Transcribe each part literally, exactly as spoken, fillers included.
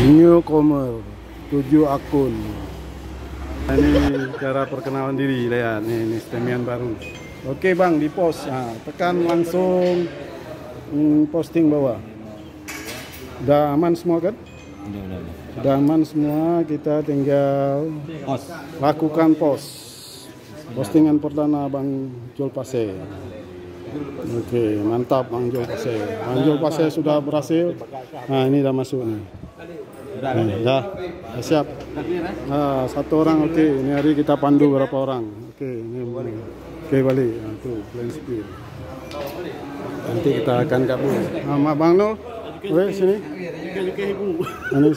Newcomer, tujuh akun. Ini cara perkenalan diri, lihat nih, ini stemian baru. Oke bang, di post, nah, tekan langsung hmm, posting bawah. Udah aman semua kan? Udah, udah, udah. Sudah aman semua, kita tinggal Post. lakukan post. Postingan perdana Bang Jol Pase. Oke, mantap Bang Jol Pase. Bang Jol Pase sudah berhasil. Nah, ini udah masuk nih. Nih, dah, dah siap. Nah, satu orang oke. Ini hari kita pandu berapa orang? Oke, ini oke balik. Nah, tuh, plan speed. Nanti kita akan kabur. Nama Bang Nol, weh sini. Ini,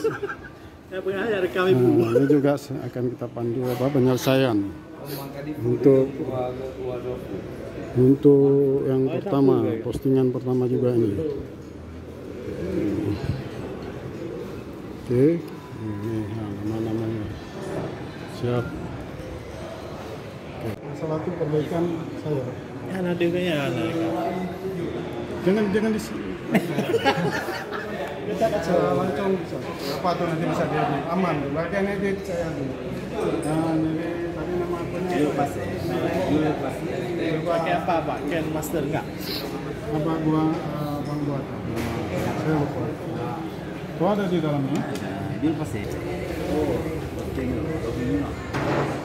nah, ini juga akan kita pandu apa penyelesaian untuk untuk yang pertama, postingan pertama juga ini. Oke, ini nama-namanya siap. Oke. Salah satu perbaikan saya. Ya nanti kayaknya anak. Jangan jangan di sini. Kita bisa lancong bisa. Apa tuh nanti bisa jadi aman. Bagian edit saya dulu. Nah, ini tadi nama apanya? Jul Pase. Jul Pase. Pakai apa Pak? Ken Master enggak? Apa gua uh, bang buat? Saya lupa. Itu ada di dalamnya. Jul Pase. Oh, oke.